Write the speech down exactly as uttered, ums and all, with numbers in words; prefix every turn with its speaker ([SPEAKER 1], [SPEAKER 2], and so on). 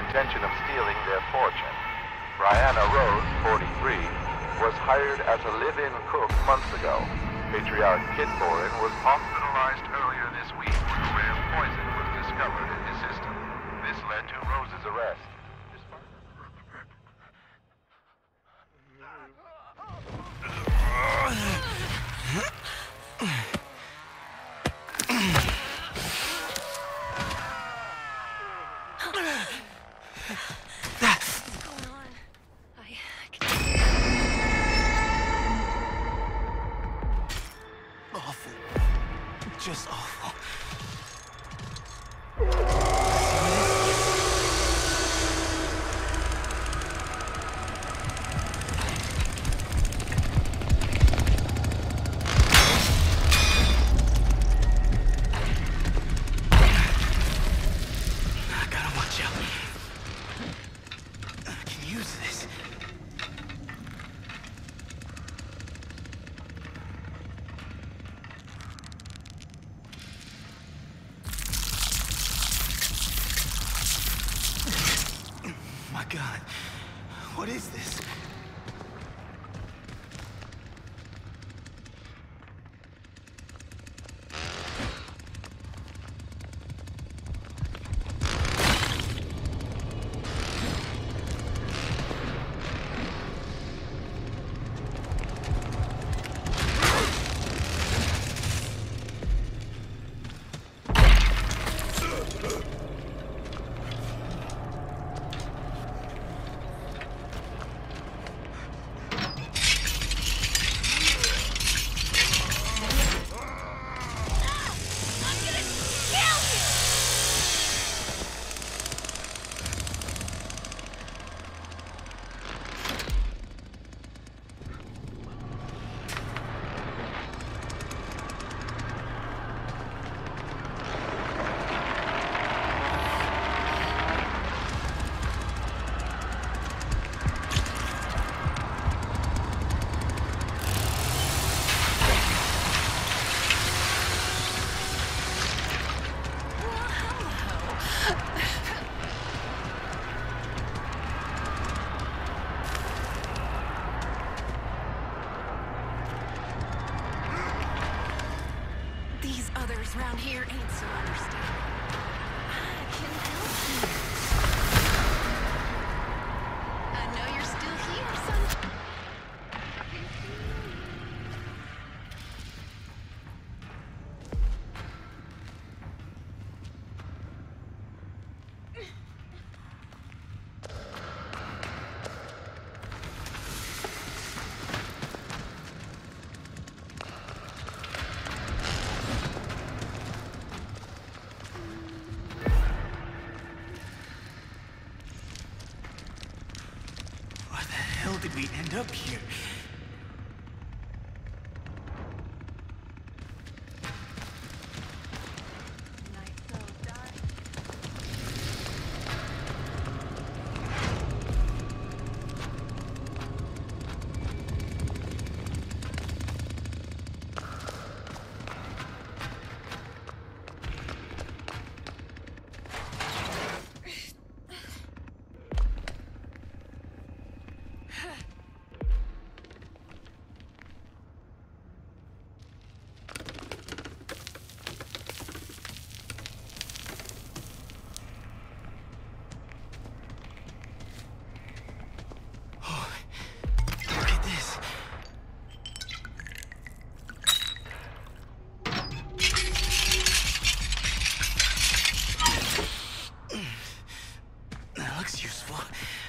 [SPEAKER 1] intention of stealing their fortune. Brianna Rose, forty-three, was hired as a live-in cook months ago. Patriarch Kit Boren was hospitalized earlier this week when a rare poison was discovered in his system. This led to Rose's arrest.
[SPEAKER 2] Awful. Just awful. I gotta watch out. I can use this. My God, what is this?
[SPEAKER 3] These others around here ain't so understanding. I can help you. I know you're still here, son.
[SPEAKER 2] How did we end up here? That looks useful.